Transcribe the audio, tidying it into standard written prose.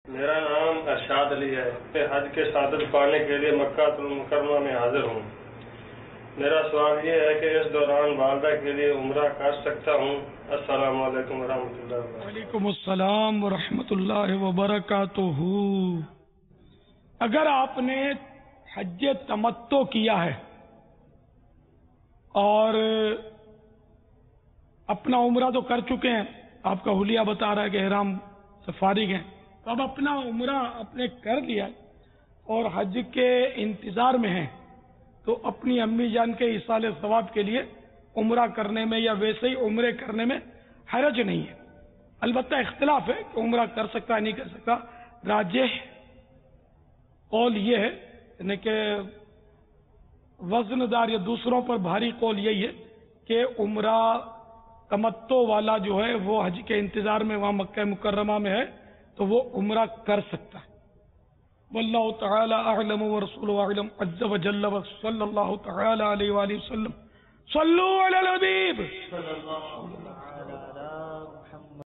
میرا نام ارشاد علی ہے۔ میں حج کے سعادت پانے کے لیے مکہ المکرمہ میں حاضر ہوں۔ میرا سوال یہ ہے کہ اس دوران والدہ کے لیے عمرہ کر سکتا ہوں؟ السلام علیکم ورحمۃ اللہ وبرکاتہ۔ وعلیکم السلام ورحمۃ اللہ وبرکاتہ۔ اگر آپ نے حج تمتع کیا ہے اور اپنا عمرہ تو کر چکے ہیں، آپ کا حلیہ بتا رہا ہے کہ احرام سے فارغ ہیں، تو اب اپنا عمرہ اپنے کر لیا اور حج کے انتظار میں ہیں، تو اپنی امی جان کے ایصال ثواب کے لیے عمرہ کرنے میں یا ویسے ہی عمرے کرنے میں حرج نہیں ہے۔ البتہ اختلاف ہے کہ عمرہ کر سکتا ہے نہیں کر سکتا۔ راجح قول یہ ہے یعنی کہ وزن دار یا دوسروں پر بھاری قول یہی ہے کہ عمرہ تمتع والا جو ہے وہ حج کے انتظار میں وہاں مکہ مکرمہ میں ہے تو وہ عمرہ کر سکتا ہے۔ واللہ تعالی اعلم ورسولہ اعلم عز وجل وصلی اللہ تعالی علیہ وآلہ وسلم۔ صلو علی الحبیب۔